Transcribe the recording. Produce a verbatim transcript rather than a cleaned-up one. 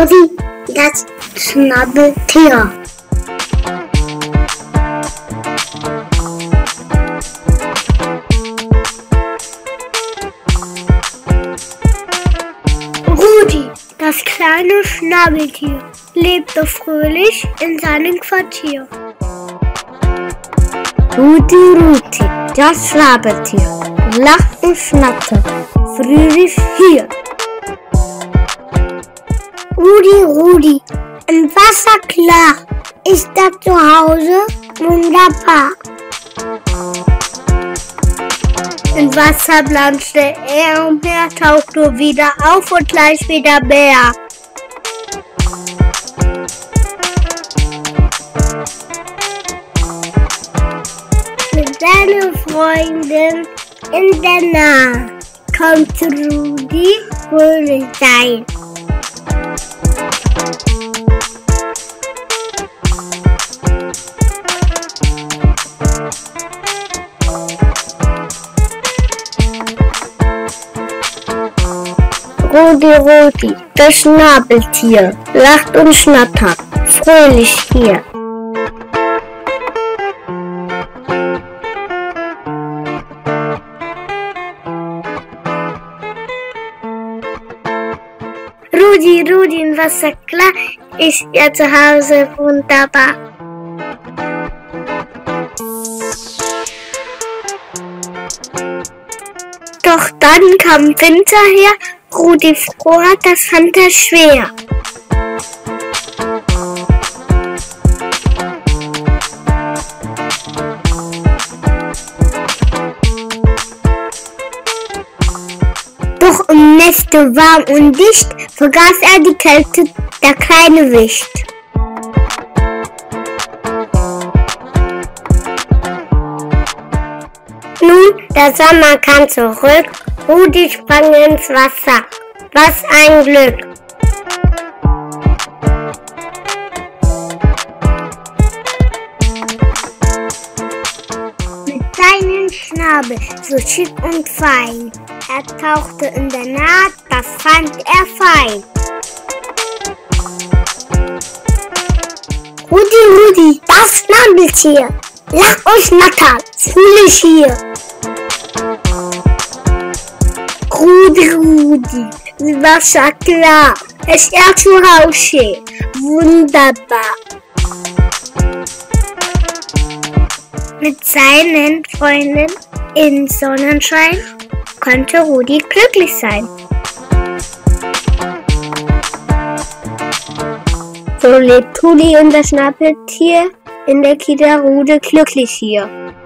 Rudi, das Schnabeltier. Rudi, das kleine Schnabeltier, lebte fröhlich in seinem Quartier. Rudi, Rudi, das Schnabeltier, lacht und schnattert, fröhlich hier. Rudi, Rudi, im Wasser klar, ist er zu Hause wunderbar. Im Wasser planschte er umher, tauchte wieder auf und gleich wieder Bär. Mit seiner Freundin in der Nahe konnte Rudi fröhlich sein. Rudi, Rudi, das Schnabeltier, lacht und schnattert, fröhlich hier. Rudi, Rudi, im Wasser klar, ist er zu Hause wunderbar. Doch dann kam Winter her, Rudi fror, das fand er schwer. Doch im Neste warm und dicht, vergaß er die Kälte, der kleine Wicht. Nun, der Sommer kam zurück, Rudi sprang ins Wasser. Was ein Glück! Mit seinem Schnabel so schick und fein, er tauchte in der Naht, das fand er fein. Rudi, Rudi, das Schnabeltier, lach und schnattert, fröhlich hier. Rudi, Rudi, Wasser klar, ist er zu Hause, wunderbar. Mit seinen Freunden im Sonnenschein konnte Rudi glücklich sein. So lebt Rudi und das Schnabeltier in der Kita Rudi glücklich hier.